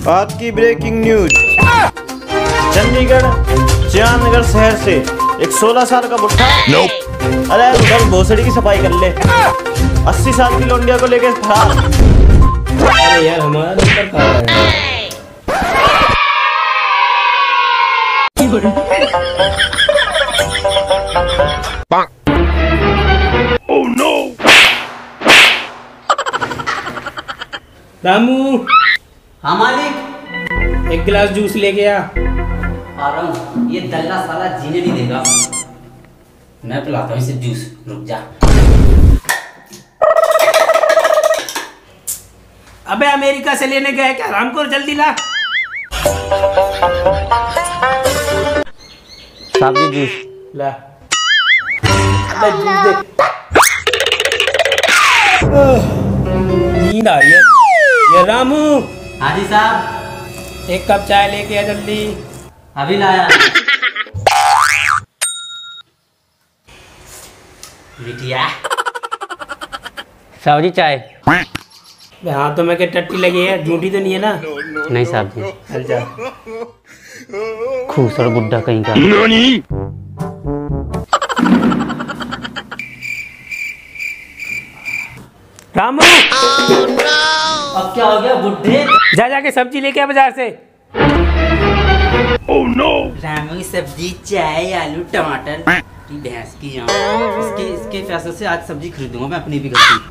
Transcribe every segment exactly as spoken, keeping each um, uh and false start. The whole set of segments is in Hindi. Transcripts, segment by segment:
आज की ब्रेकिंग न्यूज। चंडीगढ़ जयानगर शहर से एक सोलह साल का बुढ़ा nope. अरे उधर भोसड़ी की सफाई कर ले, अस्सी साल की लौंडिया को लेके फरार। अरे यार हमारा नंबर कहाँ है? Oh no! रामू। हाँ मालिक। एक गिलास जूस लेके आ। आ रहा हूँ। ये दल्ला साला जीने नहीं देगा। मैं पिलाता हूँ इसे जूस, रुक जा। अबे अमेरिका से लेने गए क्या? रामकोर जल्दी ला। साबजी जूस ला। अबे जूस दे। नींद आ रही है। ये रामू। हाँ जी साहब। एक कप चाय लेके आ जल्दी। अभी लाया। बिटिया साहब जी चाय। हाँ तो मैं क्या टट्टी लगी है, झूठी तो नहीं है ना? नहीं साहब जी। चल जा। खूबसूरत बुड्ढा कहीं का। रामू। oh, no! अब क्या हो गया बुड्ढे? जा जाके सब्जी लेके आ बाजार से। Oh, no! रामू की सब्जी, चाय, आलू, टमाटर। भैंस की जान। इसके इसके पैसों से आज सब्जी खरीदूंगा मैं अपनी भी घर की।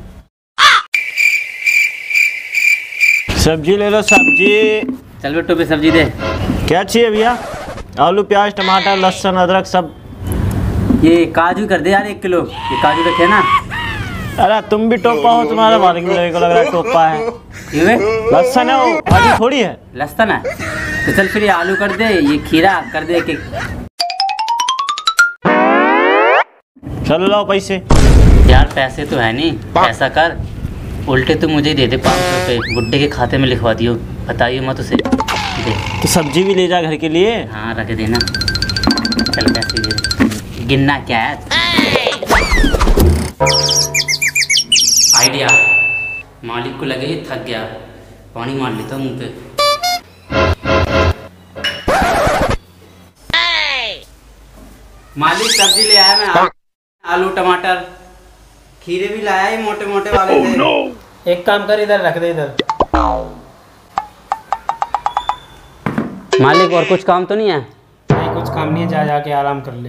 सब्जी ले लो सब्जी। चल बेटो पे सब्जी दे। क्या चाहिए भैया? आलू, प्याज, टमाटर, लहसुन, अदरक सब। ये काजू कर दे यार एक किलो। ये काजू रखे ना। अरे तुम भी टोपा हो, तुम्हारा मालिक को लग रहा है टोपा है। लहसुन है वो, काजू थोड़ी है। लहसुन है तो चल फिर ये आलू कर दे, ये खीरा कर दे कि... चलो लाओ पैसे। यार पैसे तो है नहीं, ऐसा कर उल्टे तो मुझे दे दे पाँच सौ रुपये, बुड्ढे के खाते में लिखवा दियो, बताइए मत उसे। दे तो सब्जी भी ले जा घर के लिए। हाँ रख देना। चल पैसे दे। गिनना क्या है? आइडिया। मालिक को लगे ये थक गया, पानी मार लेता मुंह पे। मालिक सब्जी ले आया मैं, आलू टमाटर खीरे भी लाया, ये मोटे मोटे वाले थे। oh, no! एक काम कर, इधर रख दे इधर। मालिक और कुछ काम तो नहीं है? नहीं कुछ काम नहीं है, जा जाके आराम कर ले।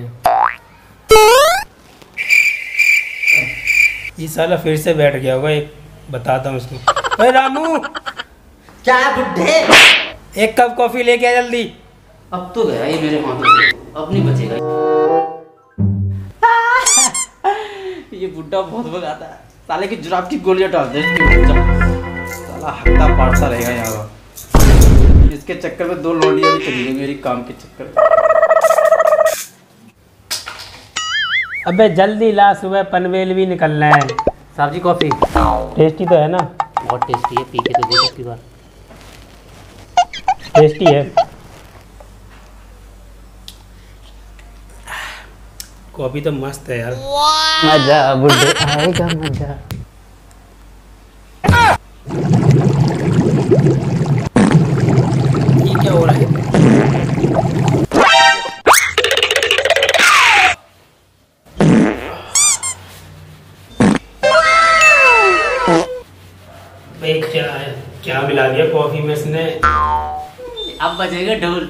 ये साला फिर से बैठ गया होगा, एक बताता हूँ उसको। अरे रामू। क्या है बुड्ढे? एक कप कॉफी लेके आ जल्दी। अब तो गया ये मेरे हाथों से, अब नहीं बचेगा। ये बुड्ढा बहुत भगाता है, साले की जुराब की गोलियां डाल दे इसके। साला हट्टा पाटता रहेगा यहाँ। इसके चक्कर में दो लौंडियां भी चली गई मेरी काम के चक्कर में। अबे जल्दी ला, सुबह पनवेल भी निकलना है। साहब जी कॉफी टेस्टी तो है ना? बहुत टेस्टी है, पी के तो देख इसकी बार। टेस्टी है कॉफी तो मस्त है यार। मजा बुड्ढे आएगा मजा। ये क्या हो रहा है? क्या क्या मिला दिया कॉफी में इसने? अब बजेगा ढोल।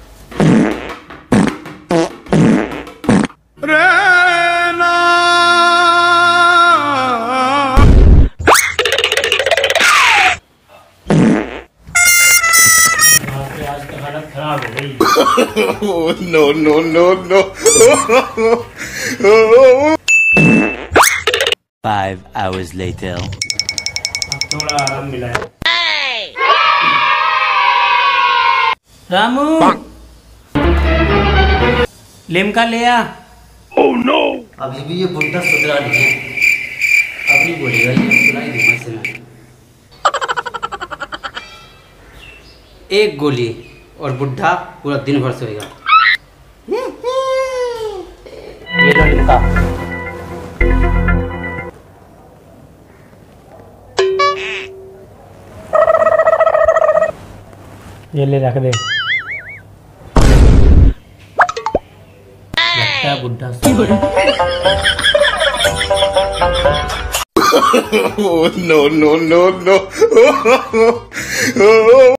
आज तो हालत खराब हो गई। no no no no Five hours later. थोड़ा आराम मिला है। रामू लिमका ले आ। oh no! अभी भी ये बुड्ढा सुधरा नहीं है, अब नहीं बोलेगा ये, सुनाई दूंगा इसे मैं। एक गोली और बुड्ढा पूरा दिन भर सोएगा। ये लो लिमका। ये ले रख दे। लगता है बुढ़ा no, no, no, no.